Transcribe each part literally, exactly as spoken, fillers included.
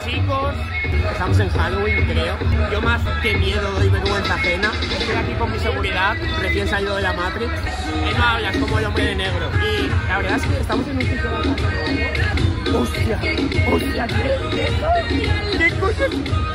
chicos, estamos en Halloween, creo. Yo más que miedo doy vergüenza ajena. Estoy aquí con mi seguridad, recién salido de la Matrix. Él no habla, es como el hombre de negro. Y la verdad es que estamos en un sitio bastante... ¡Hostia! ¡Hostia! ¿Qué es eso? ¿Qué cosas?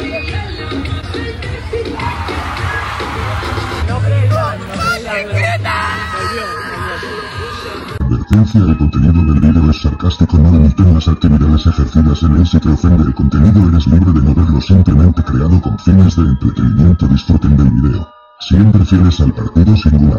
No creas, no creas. Advertencia: el contenido del vídeo es sarcástico, no emiten las actividades ejercidas en él. Si te ofende el contenido, eres libre de no verlo, simplemente creado con fines de entretenimiento. Disfruten del vídeo. Siempre fieles al partido singular.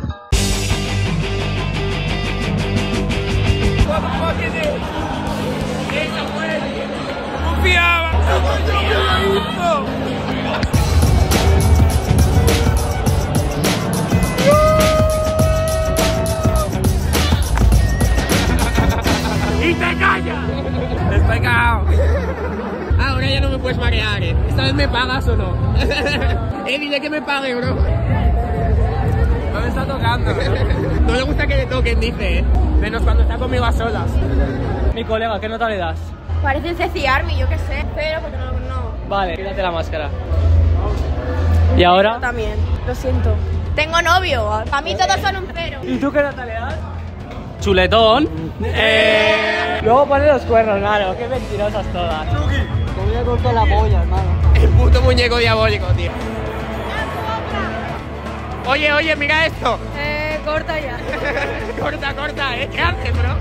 ¡Y te callas! Estoy cagado. Ahora ya no me puedes marear, ¿eh? ¿Esta vez me pagas o no? Eh, dile que me pague, bro. No me está tocando. No le gusta que le toquen, dice, ¿eh? Menos cuando está conmigo a solas. Mi colega, ¿qué nota le das? Parece Ceci Army, yo qué sé. Pero porque no, no. Vale, quítate la máscara. ¿Y ahora? Yo también, lo siento. Tengo novio. A mí todos son un cero. ¿Y tú qué nota le das? Chuletón. Eh... Luego pone los cuernos, claro. Qué mentirosas todas. Te voy a cortar la polla, hermano. El puto muñeco diabólico, tío. Oye, oye, mira esto. Eh, corta ya. Corta, corta, eh. ¿Qué haces, bro?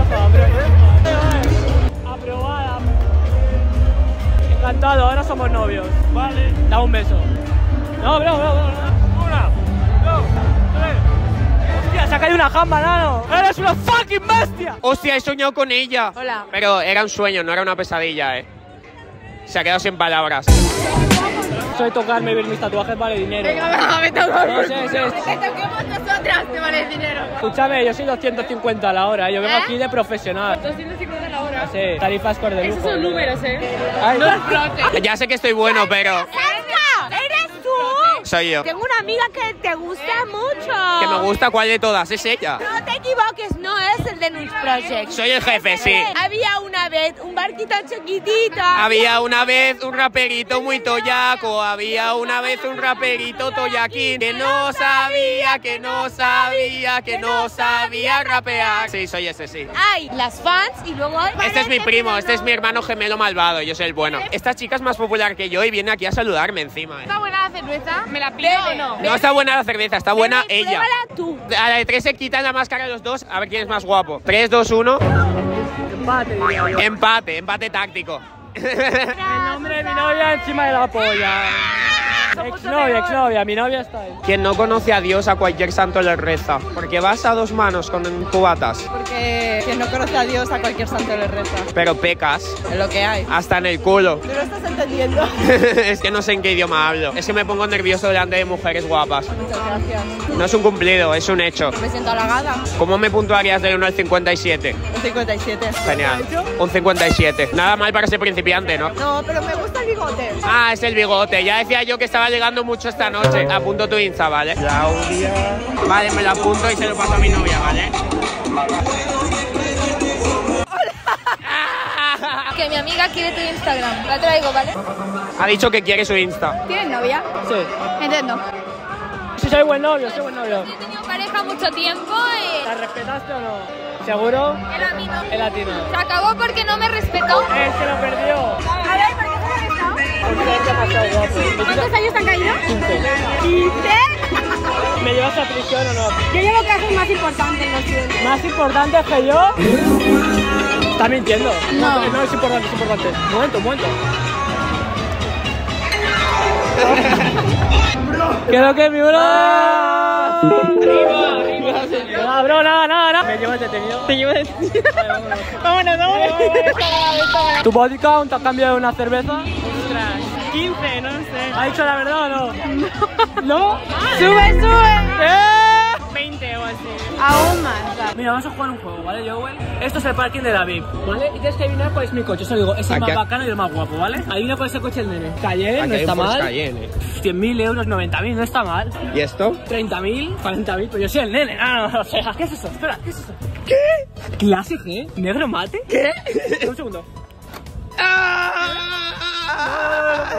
Aprobada. Encantado, ahora somos novios. Vale. Da un beso. No, bro, bro, bro. Una, dos, tres. Hostia, se ha caído una jamba, nano. Eres una fucking bestia. Hostia, he soñado con ella. Hola. Pero era un sueño, no era una pesadilla, eh. Se ha quedado sin palabras. Soy tocarme y ver mis tatuajes vale dinero. Venga, venga, me toco. No sé, sé. Que toquemos nosotras, te vale dinero. Escúchame, yo soy doscientos cincuenta a la hora, yo vengo ¿Eh? aquí de profesional. doscientos cincuenta la hora. Sí, tarifas por de lujo. Esos son números, eh. Ay, No explotes. Ya sé que estoy bueno, pero... ¡Saskia! ¿Eres tú? Soy yo. Tengo una amiga que te gusta mucho. Que me gusta, ¿cuál de todas? Es ella. No te equivoques, no es el de Nudes Project. Soy el jefe, sí. Había una vez un barquito chiquitito. Había una vez un raperito muy toyaco. Había una vez un raperito toyaquín que no sabía, que no sabía, que no sabía rapear. Sí, soy ese, sí. Hay las fans y luego hay... Este es mi primo, este es mi hermano gemelo malvado, yo soy el bueno. Esta chica es más popular que yo y viene aquí a saludarme encima. ¿eh? ¿Está buena la cerveza? ¿Me la pido o no? No está buena la cerveza, está buena Bebe, ella. pruébala tú. A la de tres se quitan la máscara los dos, a ver quién es más guapo. tres, dos, uno. empate, diría yo. Empate, empate táctico. El nombre de mi novia encima de la polla. Exnovia, exnovia, mi novia está ahí. Quien no conoce a Dios, a cualquier santo le reza. Porque vas a dos manos con cubatas. Porque quien no conoce a Dios, a cualquier santo le reza. Pero pecas. Es lo que hay. Hasta en el culo. ¿Tú lo estás entendiendo? Es que no sé en qué idioma hablo. Es que me pongo nervioso delante de mujeres guapas. Muchas gracias. No es un cumplido, es un hecho. Me siento halagada. ¿Cómo me puntuarías del uno al cincuenta y siete? Un cincuenta y siete. Genial. Un cincuenta y siete. Nada mal para ser principiante, ¿no? No, pero me gusta el bigote. Ah, es el bigote. Ya decía yo que estaba llegando mucho esta noche. Apunto tu Insta, ¿vale? Claudia. Vale, me lo apunto y se lo paso a mi novia, ¿vale? Que mi amiga quiere tu Instagram. La traigo, ¿vale? Ha dicho que quiere su Insta. ¿Tienes novia? Sí. Entiendo. Sí, soy buen novio, soy buen novio. He tenido pareja mucho tiempo y... ¿La respetaste o no? ¿Seguro? El amigo. El latino. Se acabó porque no me respetó. Él se lo perdió. A ver, ¿por qué se me respetó? Porque es demasiado guapo. ¿Cuántos años te han caído? quince. ¿quince? ¿Me llevas a prisión o no? Yo llevo casos más importantes, lo siento. ¿Más importante que yo? ¿Estás mintiendo? No. No, es importante, es importante. Un momento, un momento. Creo que mi bro. Arriba, arriba, señor. No, bro, nada, nada, nada. Me llevas detenido. Te llevo detenido. Vámonos, vámonos. ¿Tu body count ha cambiado de una cerveza? Ostras. quince, no sé. ¿Ha dicho la verdad o no? No. ¿No? ¡Sube, sube! ¿Eh? veinte o así. Aún más. Mira, vamos a jugar un juego, ¿vale, Joel? Esto es el parking de la V I P, ¿vale? Y tienes que adivinar cuál es mi coche. Eso digo, es el Aquí- más bacano y el más guapo, ¿vale? Adivina cuál es el coche del nene. Cayenne, Aquí no hay está un Porsche mal. Cayenne. cien mil euros, noventa mil, no está mal. ¿Y esto? treinta mil, cuarenta mil, pero yo soy el nene. No, no, o sea, ¿qué es eso? Espera, ¿qué es eso? ¿Qué? ¿Clase G? ¿Negro mate? ¿Qué? Un segundo.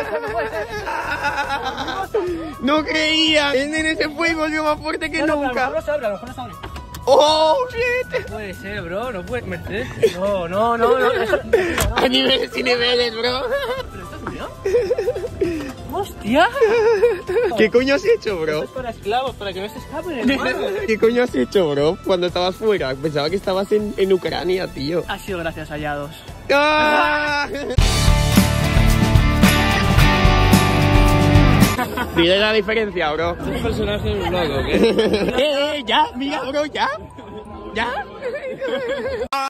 No creía. El nene se fue y volvió más fuerte que No, no, nunca. a lo mejor no se abre, a lo mejor no se abre. ¡Oh, shit! No puede ser, bro, no puede... Mercedes. No, no, no, no. Eso... A niveles y niveles, bro. ¿Pero esto es mío? ¡Hostia! ¿Qué coño has hecho, Esto bro? es para esclavos, para que no se escapen, hermano. ¿Qué coño has hecho, bro? Cuando estabas fuera. Pensaba que estabas en, en Ucrania, tío. Ha sido gracias a Yados. ¡Ah! Dile la diferencia, bro. Es un personaje de un blog, ¿ok? eh, eh, ya, mira, bro, ya. ¿Ya?